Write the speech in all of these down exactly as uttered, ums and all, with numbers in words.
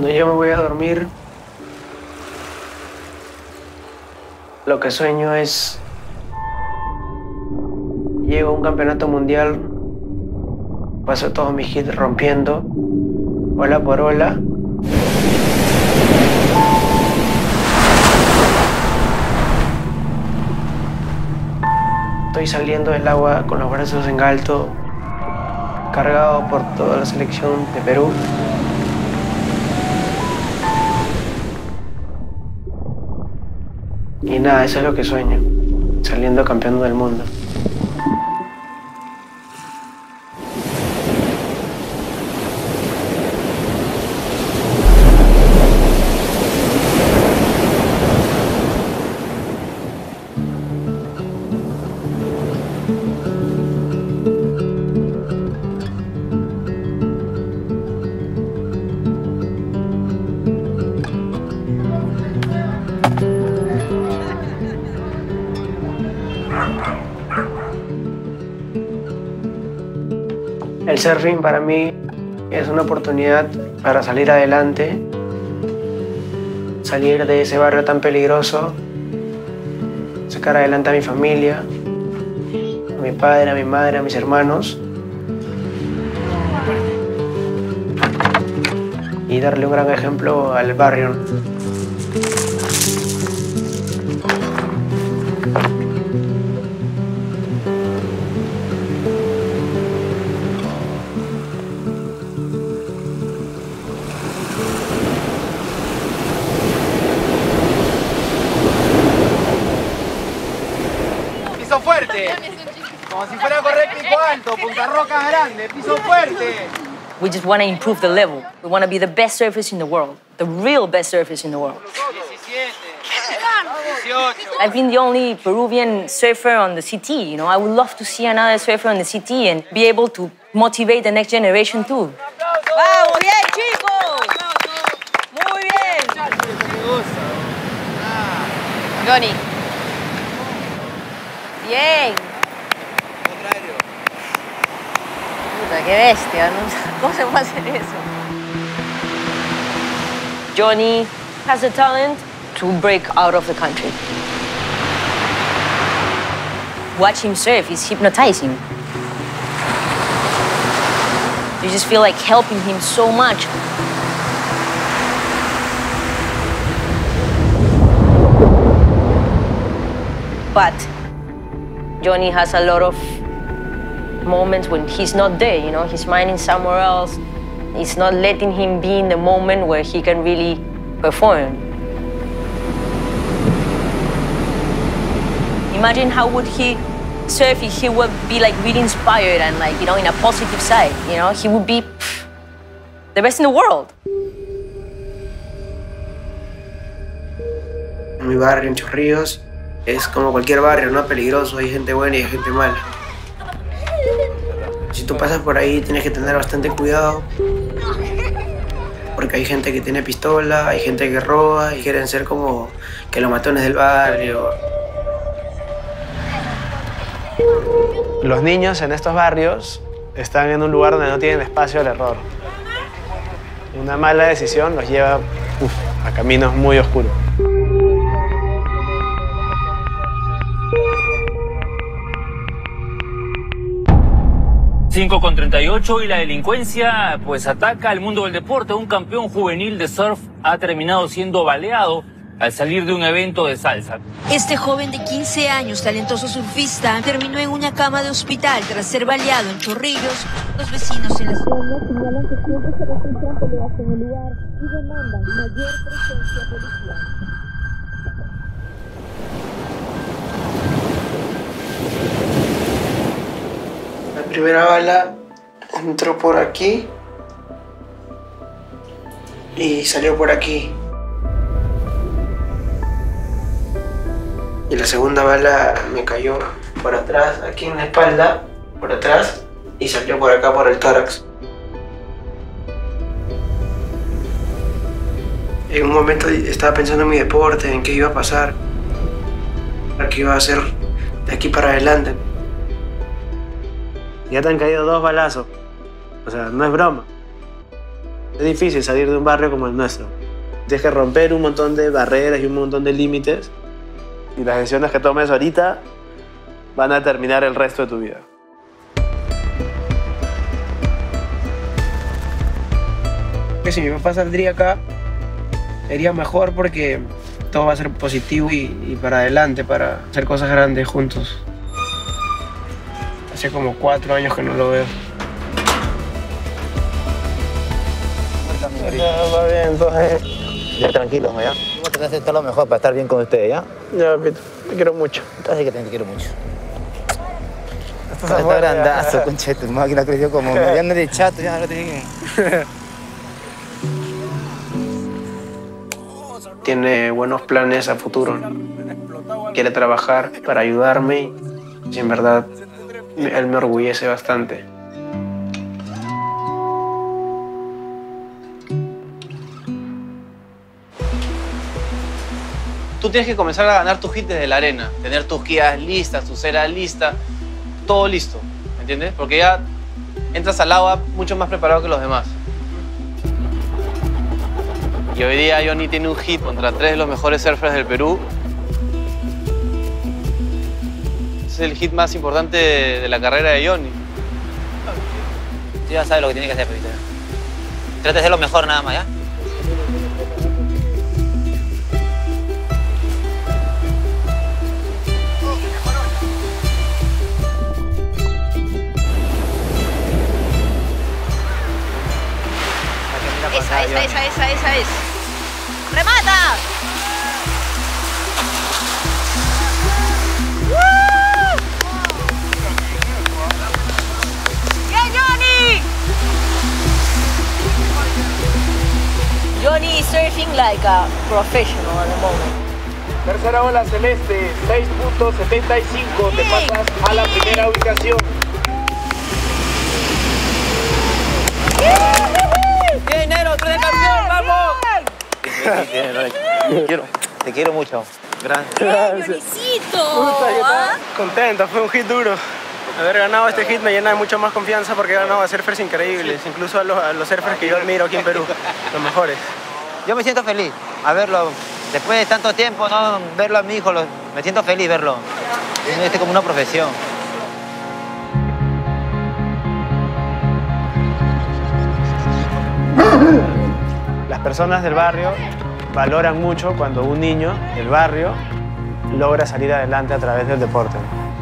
Cuando yo me voy a dormir, lo que sueño es... Llego a un campeonato mundial, paso todos mis hits rompiendo, ola por ola. Estoy saliendo del agua con los brazos en alto, cargado por toda la selección de Perú. Y nada, eso es lo que sueño, saliendo campeón del mundo. El surfing para mí es una oportunidad para salir adelante, salir de ese barrio tan peligroso, sacar adelante a mi familia, a mi padre, a mi madre, a mis hermanos y darle un gran ejemplo al barrio. Piso fuerte, como si fuera a correr pico alto, punta roca grande, piso fuerte. We just want to improve the level. We want to be the best surfers in the world, the real best surfers in the world. I've been the only Peruvian surfer on the C T, you know. I would love to see another surfer on the C T and be able to motivate the next generation too. ¡Vamos, bien, chicos! ¡Muy bien! Johnny. Bien. Puta, qué bestia, ¿no? ¿Cómo se puede hacer eso? Johnny has the talent to break out of the country. Watch him surf is hypnotizing. You just feel like helping him so much. But Johnny has a lot of moments when he's not there, you know, his mind is somewhere else. It's not letting him be in the moment where he can really perform. Imagine how would he surf if he would be like really inspired and like, you know, in a positive side, you know, he would be pff, the best in the world. Mi barrio en Chorrillos es como cualquier barrio, ¿no? Peligroso, hay gente buena y hay gente mala. Si tú pasas por ahí tienes que tener bastante cuidado porque hay gente que tiene pistola, hay gente que roba y quieren ser como que los matones del barrio. Los niños en estos barrios están en un lugar donde no tienen espacio al error. Una mala decisión los lleva uf, a caminos muy oscuros. cinco con treinta y ocho y la delincuencia pues ataca al mundo del deporte. Un campeón juvenil de surf ha terminado siendo baleado al salir de un evento de salsa. Este joven de quince años, talentoso surfista, terminó en una cama de hospital tras ser baleado en Chorrillos. Los vecinos en la zona señalan que siempre se registran peleas en el lugar y demandan mayor presencia policial. La primera bala entró por aquí y salió por aquí. Y la segunda bala me cayó por atrás, aquí en la espalda, por atrás, y salió por acá, por el tórax. En un momento estaba pensando en mi deporte, en qué iba a pasar, qué iba a hacer de aquí para adelante. Ya te han caído dos balazos, o sea, no es broma. Es difícil salir de un barrio como el nuestro. Tienes que romper un montón de barreras y un montón de límites. Y las decisiones que tomes ahorita van a determinar el resto de tu vida. Que si mi papá saldría acá, sería mejor porque todo va a ser positivo y, y para adelante, para hacer cosas grandes juntos. Hace como cuatro años que no lo veo. Va bien, entonces. Ya tranquilo, ¿ya? Voy a tratar de hacer lo mejor para estar bien con ustedes, ¿ya? Ya, Pito, te quiero mucho. Así que te quiero mucho. Estás Está afuera, grandazo, ya. concha de tu máquina, creció como mediano de chato, ya no te Tiene buenos planes a futuro. Quiere trabajar para ayudarme y en verdad él me orgullece bastante. Tú tienes que comenzar a ganar tus hits desde la arena, tener tus guías listas, tu cera lista, todo listo, ¿me entiendes? Porque ya entras al agua mucho más preparado que los demás. Y hoy día Johnny tiene un hit contra tres de los mejores surfers del Perú. Es el hit más importante de, de la carrera de Johnny. Tú ya sabes lo que tiene que hacer, Pepito. Trata de hacer lo mejor nada más, ¿ya? Esa, esa, esa, esa, esa es. ¡Remata! ¡Woo! ¡Bien, Johnny! Johnny is surfing like a professional at the moment. Tercera ola celeste, seis punto setenta y cinco. Te pasas a la primera ubicación. ¡Bien, Nero! ¡Tú eres campeón! ¡Vamos! Te quiero, te quiero mucho. Gracias. ¡Johnnycito! ¿Ah? Contento, fue un hit duro. Haber ganado este hit me llena de mucha más confianza porque he ganado a surfers increíbles, incluso a los, a los surfers que yo admiro aquí en Perú, los mejores. Yo me siento feliz a verlo. Después de tanto tiempo, ¿no? Verlo a mi hijo, lo, me siento feliz verlo. Es como una profesión. Las personas del barrio valoran mucho cuando un niño del barrio logra salir adelante a través del deporte.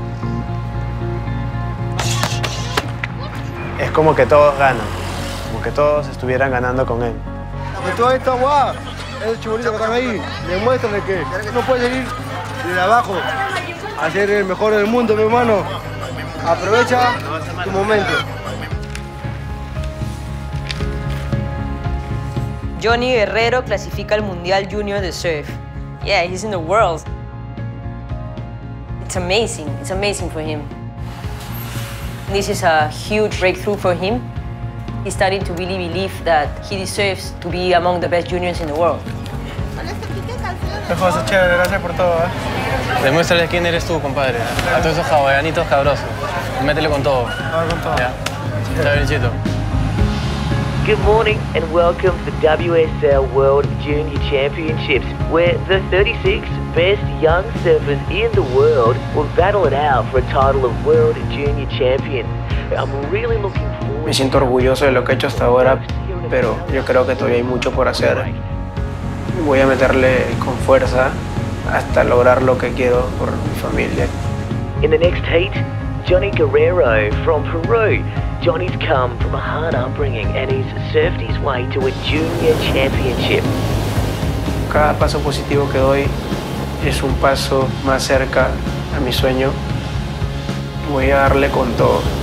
Es como que todos ganan, como que todos estuvieran ganando con él. Toda esta guá, esos chibolitos que están ahí, demuéstrale que no puedes seguir desde abajo a ser el mejor del mundo, mi hermano. Aprovecha tu momento. Johnny Guerrero clasifica al Mundial Junior de Surf. Yeah, he's in the world. It's amazing. It's amazing for him. This is a huge breakthrough for him. He's starting to really believe that he deserves to be among the best juniors in the world. José, chévere, gracias por todo. ¿eh? Demuéstrale quién eres tú, compadre. A todos esos hawaianitos cabrosos. Métele con todo. Ah, con todo. Ya. Está biencito. Good morning and welcome to the W S L World Junior Championships, where the thirty-six best young surfers in the world will battle it out for a title of World Junior Champion. I'm really looking forward. Me siento orgulloso de lo que he hecho hasta ahora, pero yo creo que todavía hay mucho por hacer. Voy a meterle con fuerza hasta lograr lo que quiero por mi familia. In the next heat, Johnny Guerrero from Peru. Johnny's come from a hard upbringing and he's surfed his way to a junior championship. Cada paso positivo que doy es un paso más cerca a mi sueño. Voy a darle con todo.